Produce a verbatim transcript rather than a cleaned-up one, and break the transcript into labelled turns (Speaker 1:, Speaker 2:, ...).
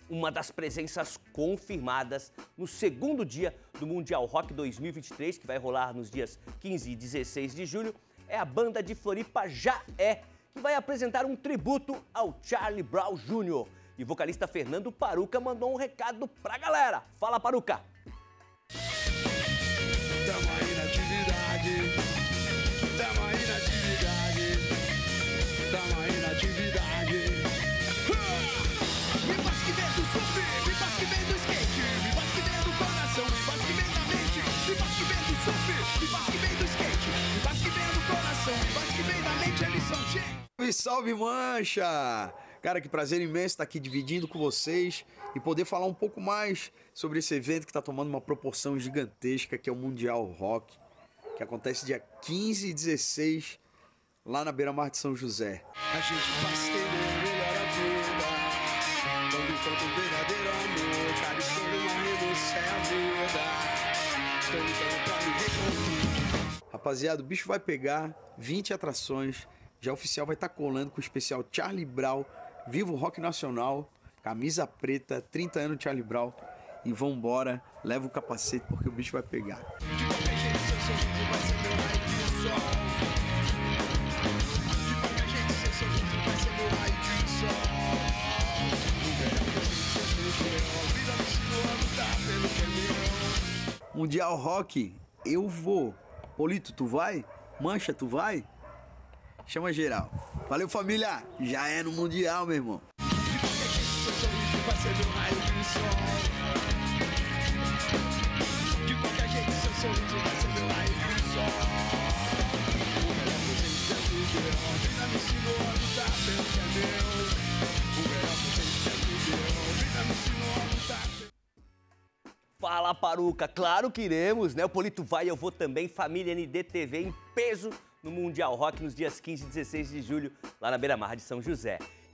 Speaker 1: uma das presenças confirmadas no segundo dia do Mundial Rock dois mil e vinte e três, que vai rolar nos dias quinze e dezesseis de julho, é a banda de Floripa Já É, que vai apresentar um tributo ao Charlie Brown Júnior E o vocalista Fernando Paruca mandou um recado pra galera. Fala, Paruca!
Speaker 2: Tamo aí na atividade, tamo aí na atividade, tamo aí na atividade. Me faz que vem do surf, me faz que vem do skate, me faz que vem do coração, me faz que vem da mente, me faz que vem do surf, me faz que vem do skate, me faz que vem do coração, me faz que vem da mente, eles são gente.
Speaker 3: Salve, salve, mancha! Cara, que prazer imenso estar aqui dividindo com vocês e poder falar um pouco mais sobre esse evento que está tomando uma proporção gigantesca, que é o Mundial Rock, que acontece dia quinze e dezesseis, lá na beira-mar de São José.
Speaker 2: A gente passeia melhor a vida, quando encontra o verdadeiro amor, cada história uma revolução é a vida. Estou lutando pra me reconstruir.
Speaker 3: Rapaziada, o bicho vai pegar vinte atrações, já oficial vai estar colando com o especial Charlie Brown, Viva o Rock Nacional, camisa preta, trinta anos Charlie Brown. E vambora, leva o capacete porque o bicho vai pegar.
Speaker 2: De qualquer jeito, seu sorriso vai ser meu raio de sol. De qualquer jeito, seu sorriso vai ser meu raio de sol. O verão que eu sempre sempre meu, a vida me ensinou a lutar pelo que é meu.
Speaker 3: Mundial Rock, eu vou. Polito, tu vai? Mancha, tu vai? Chama geral. Valeu, família. Já é no Mundial, meu irmão.
Speaker 2: De qualquer jeito, seu sorriso vai ser meu raio de sol. De qualquer jeito, seu sorriso vai ser meu raio de sol. O melhor presente é tudo. A vida me ensinou a lutar pelo que é meu. O melhor presente é tudo. A vida me ensinou a lutar pelo...
Speaker 1: Fala, Paruca! Claro que iremos, né? O Polito vai, eu vou também. Família N D T V em peso no Mundial Rock nos dias quinze e dezesseis de julho, lá na beira-mar de São José.